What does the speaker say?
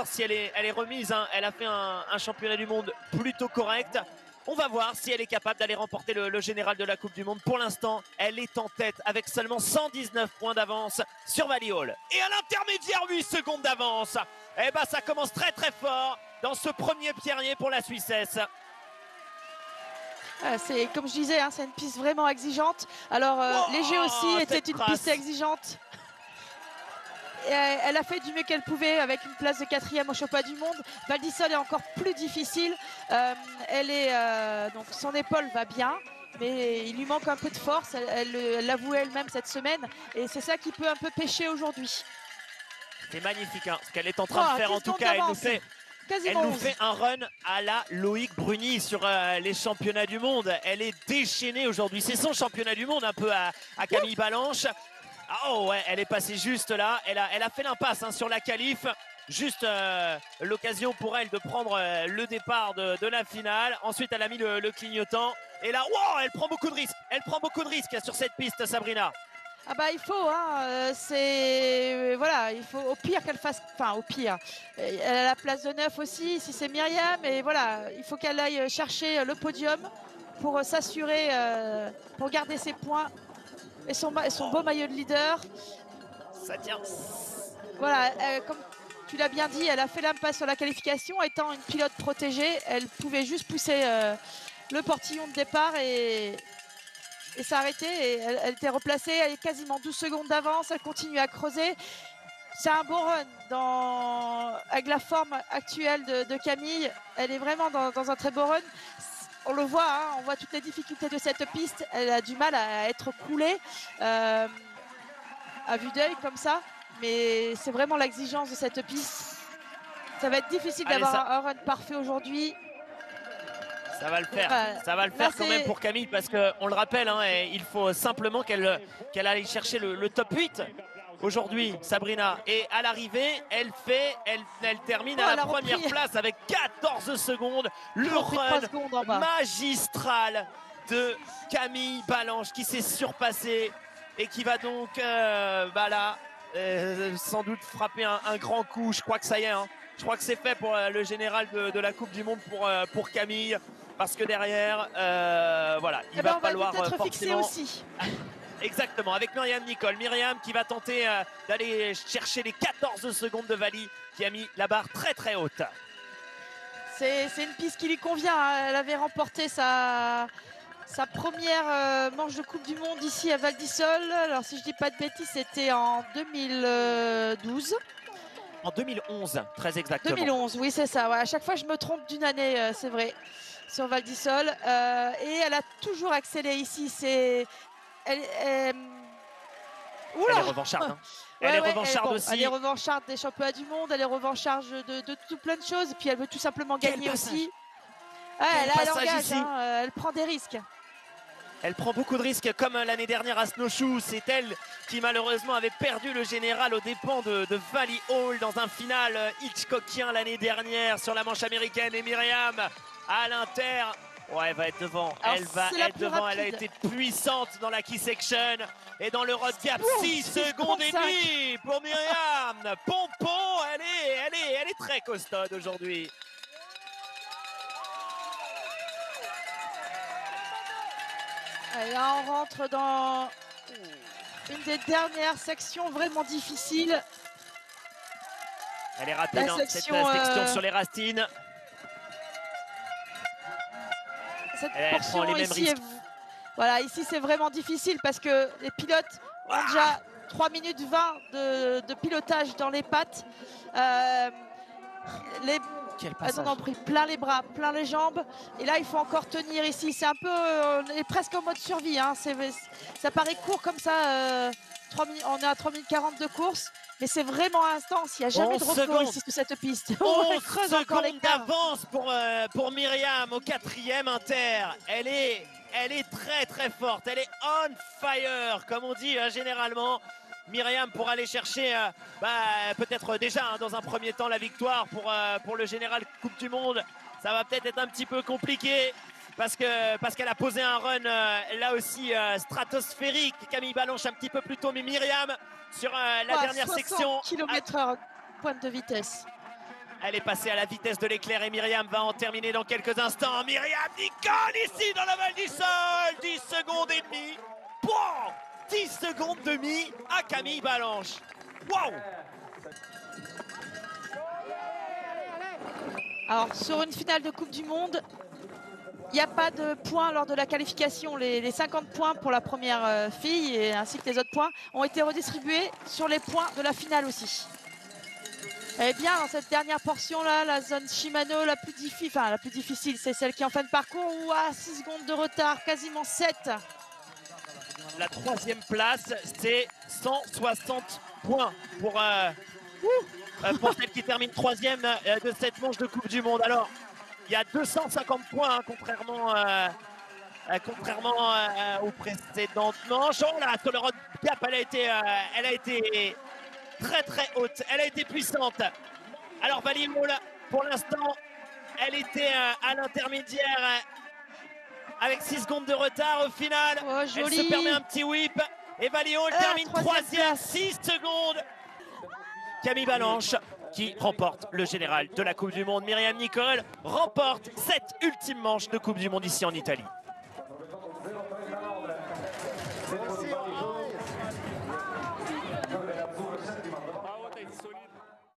savoir si elle est remise, hein. Elle a fait un championnat du monde plutôt correct. On va voir si elle est capable d'aller remporter le général de la Coupe du Monde. Pour l'instant, elle est en tête avec seulement 119 points d'avance sur Vali Hall. Et à l'intermédiaire, 8 secondes d'avance. Eh ben, ça commence très très fort dans ce premier pierrier pour la Suissesse. C'est comme je disais, hein, c'est une piste vraiment exigeante. Alors Léger aussi était une piste exigeante. Et elle a fait du mieux qu'elle pouvait avec une place de 4e au championnat du monde. Val di Sole est encore plus difficile. Donc son épaule va bien, mais il lui manque un peu de force. Elle l'avouait elle-même cette semaine, et c'est ça qui peut un peu pêcher aujourd'hui. C'est magnifique, hein, ce qu'elle est en train de faire. En tout cas, elle nous fait un run à la Loïc Bruni sur les championnats du monde. Elle est déchaînée aujourd'hui. C'est son championnat du monde un peu à Camille Balanche. Oh ouais, elle est passée juste là. Elle a fait l'impasse, hein, sur la qualif. Juste l'occasion pour elle de prendre le départ de la finale. Ensuite, elle a mis le clignotant. Et là, wow, elle prend beaucoup de risques. Elle prend beaucoup de risques sur cette piste, Sabrina. Ah bah il faut, hein, voilà, il faut au pire qu'elle fasse, enfin au pire, elle a la place de 9 aussi si c'est Myriam, et voilà, il faut qu'elle aille chercher le podium pour s'assurer, pour garder ses points et son beau maillot de leader. Ça tient. Voilà, comme tu l'as bien dit, elle a fait l'impasse sur la qualification, étant une pilote protégée, elle pouvait juste pousser le portillon de départ et s'arrêter, et elle était replacée, elle est quasiment 12 secondes d'avance, elle continue à creuser. C'est un bon run avec la forme actuelle de Camille, elle est vraiment dans un très beau run. On le voit, hein, on voit toutes les difficultés de cette piste, elle a du mal à être coulée à vue d'œil comme ça, mais c'est vraiment l'exigence de cette piste. Ça va être difficile d'avoir un run parfait aujourd'hui. Ça va le faire, ça va le faire quand même pour Camille, parce qu'on le rappelle, hein, il faut simplement qu'elle aille chercher le top 8 aujourd'hui, Sabrina. Et à l'arrivée, elle termine à la première place avec 14 secondes. Le run magistral de Camille Balanche qui s'est surpassée et qui va donc sans doute frapper un grand coup. Je crois que ça y est, hein. Je crois que c'est fait pour le général de la Coupe du Monde pour Camille. Parce que derrière, voilà, il va falloir forcément... aussi. Exactement, avec Myriam Nicole. Myriam qui va tenter d'aller chercher les 14 secondes de Vali, qui a mis la barre très très haute. C'est une piste qui lui convient, hein. Elle avait remporté sa première manche de Coupe du Monde ici à Val di Sole. Alors si je dis pas de bêtises, c'était en 2012. En 2011, très exactement. 2011, oui c'est ça. Ouais. À chaque fois je me trompe d'une année, c'est vrai, sur Val di Sole. Et elle a toujours excellé ici. Elle est revancharde. Hein. Elle est revancharde aussi. Elle est revancharde des championnats du monde, elle est revancharde de tout plein de choses. Et puis elle veut tout simplement gagner aussi. Elle engage, hein, elle prend des risques. Elle prend beaucoup de risques, comme l'année dernière à Snowshoe. C'est elle qui malheureusement avait perdu le général aux dépens de Vali Hall dans un final Hitchcockien l'année dernière sur la manche américaine. Et Myriam à l'Inter, ouais, elle va être devant. Alors, elle va être devant. Elle a été puissante dans la key section et dans le road gap. 6 secondes et demie pour Myriam. Pompon, elle est très costaude aujourd'hui. Et là, on rentre dans une des dernières sections vraiment difficiles. Elle est rapide, hein, cette section sur les rastines. Elle prend les mêmes risques. Voilà, ici, c'est vraiment difficile parce que les pilotes ont déjà 3 minutes 20 de pilotage dans les pattes. Elles en ont pris plein les bras, plein les jambes. Et là, il faut encore tenir ici. C'est un peu... on est presque en mode survie. Hein. Ça paraît court comme ça. On est à 3 minutes 40 de course. Mais c'est vraiment intense. Il n'y a jamais de repos ici sur cette piste. 11 secondes d'avance pour Myriam au 4e Inter. Elle est très très forte. Elle est on fire, comme on dit généralement. Myriam pour aller chercher peut-être déjà, hein, dans un premier temps, la victoire pour le général Coupe du Monde. Ça va peut-être être un petit peu compliqué parce qu'elle a posé un run là aussi stratosphérique. Camille Balanche un petit peu plus tôt, mais Myriam sur la dernière section. 60 km/h pointe de vitesse. Elle est passée à la vitesse de l'éclair et Myriam va en terminer dans quelques instants. Myriam Nicole ici dans la Val d'Isole. 10 secondes et demie. Wow, 10 secondes demi à Camille Balanche. Wow. Alors sur une finale de Coupe du Monde, il n'y a pas de points lors de la qualification. Les 50 points pour la première fille et ainsi que les autres points ont été redistribués sur les points de la finale aussi. Et bien dans cette dernière portion là, la zone Shimano la plus difficile, c'est celle qui est en fin de parcours où à 6 secondes de retard, quasiment 7. La troisième place, c'est 160 points pour celle qui termine troisième de cette manche de Coupe du Monde. Alors, il y a 250 points, hein, contrairement aux précédentes manches. Oh là, sur le road gap, elle a été très très haute, elle a été puissante. Alors Vali Hall, pour l'instant, elle était à l'intermédiaire avec 6 secondes de retard. Au final, elle se permet un petit whip et Vali Hall termine troisième, 6 secondes. Camille Balanche qui remporte le général de la Coupe du Monde. Myriam Nicole remporte cette ultime manche de Coupe du Monde ici en Italie.